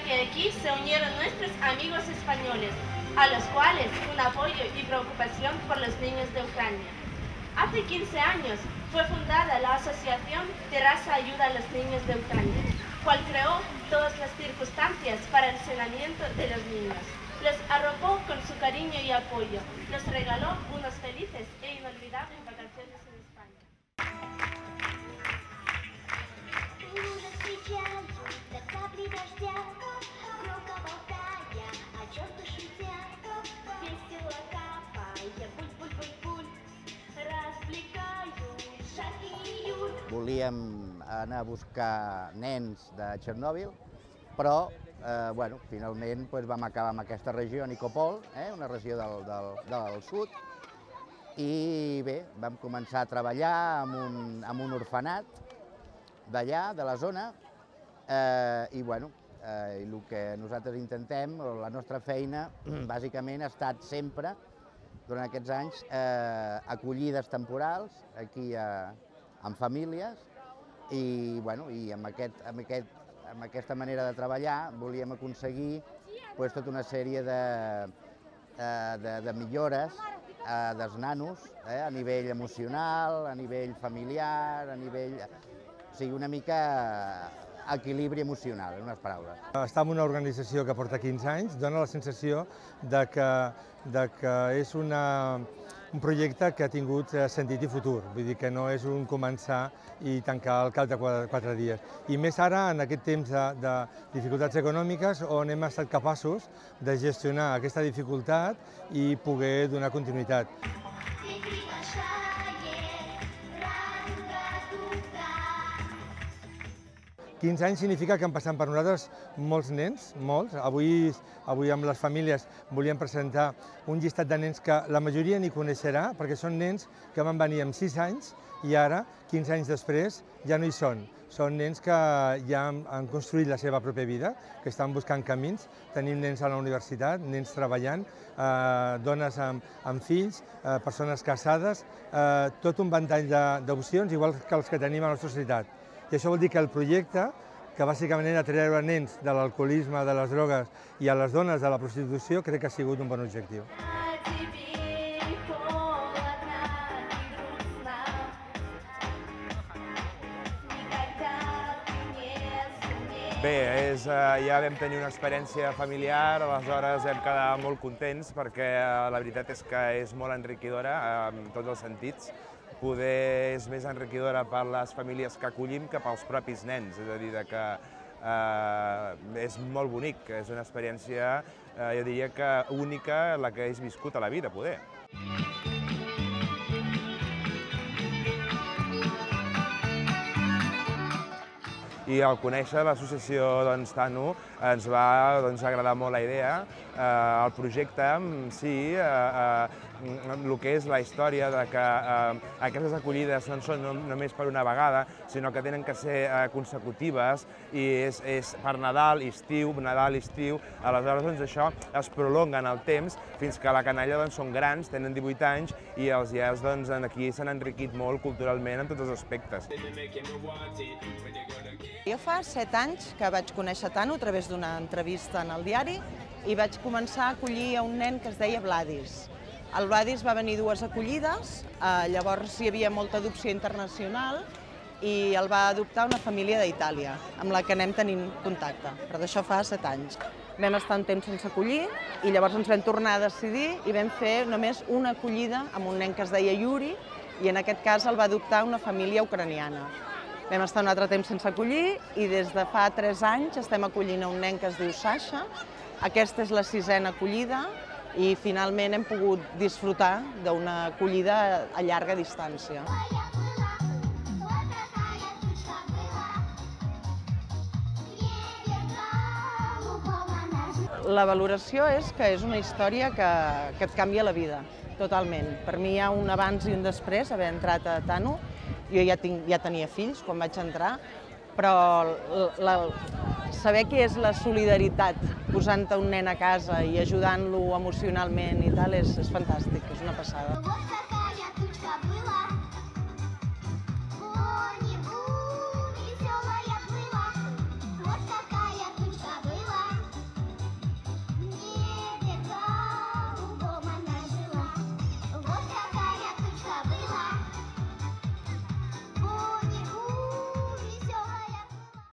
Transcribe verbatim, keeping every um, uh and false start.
que aquí se unieron nuestros amigos españoles, a los cuales un apoyo y preocupación por los niños de Ucrania. Hace quince años fue fundada la Asociación Terasa Ayuda a los Niños de Ucrania, cual creó todas las circunstancias para el saneamiento de los niños. Los arropó con su cariño y apoyo, los regaló unos felices e inolvidables vacaciones en España. Volíem anar a buscar nens de Txernòbil, però eh, bueno, finalment doncs, vam acabar amb aquesta regió, Nikopol, eh, una regió del, del, del sud, i bé, vam començar a treballar amb un, amb un orfenat d'allà, de la zona, eh, i bueno, eh, el que nosaltres intentem, la nostra feina, bàsicament ha estat sempre, durant aquests anys, eh, acollides temporals, aquí a amb famílies i, bueno, i amb, aquest, amb, aquest, amb aquesta manera de treballar volíem aconseguir pues, tota una sèrie de, de, de millores eh, dels nanos eh, a nivell emocional, a nivell familiar, a nivell... O sigui, una mica equilibri emocional, en unes paraules. Estar en una organització que porta quinze anys dona la sensació de que, de que és una, un projecte que ha tingut sentit i futur, vull dir que no és un començar i tancar al cap de quatre, quatre dies. I més ara, en aquest temps de, de dificultats econòmiques, on hem estat capaços de gestionar aquesta dificultat i poder donar continuïtat. quinze anys significa que han passat per nosaltres molts nens, molts. Avui, avui amb les famílies volíem presentar un llistat de nens que la majoria ni coneixerà, perquè són nens que van venir amb sis anys i ara, quinze anys després, ja no hi són. Són nens que ja han, han construït la seva pròpia vida, que estan buscant camins. Tenim nens a la universitat, nens treballant, eh, dones amb, amb fills, eh, persones casades, eh, tot un ventall d'opcions, igual que els que tenim a la nostra societat. I això vol dir que el projecte, que bàsicament era treure nens de l'alcoholisme, de les drogues i a les dones de la prostitució, crec que ha sigut un bon objectiu. Bé, és, ja vam tenir una experiència familiar, aleshores hem quedat molt contents perquè la veritat és que és molt enriquidora en tots els sentits. Poder és més enriquidora per les famílies que acollim que pels propis nens, és a dir, que eh, és molt bonic, és una experiència, eh, jo diria que única, la que he viscut a la vida, poder. I al conèixer l'associació doncs, Tanu ens va doncs, agradar molt la idea. Eh, el projecte, sí, eh, eh, el que és la història de que eh, aquestes acollides no són només per una vegada, sinó que tenen que ser eh, consecutives i és, és per Nadal, estiu, Nadal, estiu. Aleshores doncs, això es prolonga en el temps fins que la canalla doncs, són grans, tenen divuit anys i els iaios doncs, aquí s'han enriquit molt culturalment en tots els aspectes. Jo fa set anys que vaig conèixer Tanu a través d'una entrevista en el diari i vaig començar a acollir a un nen que es deia Vladis. El Vladis va venir dues acollides, eh, llavors hi havia molta adopció internacional i el va adoptar una família d'Itàlia, amb la que anem tenint contacte, però d'això fa set anys. Vam estar un temps sense acollir i llavors ens vam tornar a decidir i vam fer només una acollida amb un nen que es deia Yuri i en aquest cas el va adoptar una família ucraniana. Vam estar un altre temps sense acollir i des de fa tres anys estem acollint a un nen que es diu Sasha. Aquesta és la sisena acollida i finalment hem pogut disfrutar d'una acollida a llarga distància. La valoració és que és una història que, que et canvia la vida, totalment. Per mi hi ha un abans i un després, haver entrat a Tanu. Jo ja, tinc, ja tenia fills quan vaig entrar, però la, saber què és la solidaritat posant-te un nen a casa i ajudant-lo emocionalment i tal és, és fantàstic, és una passada.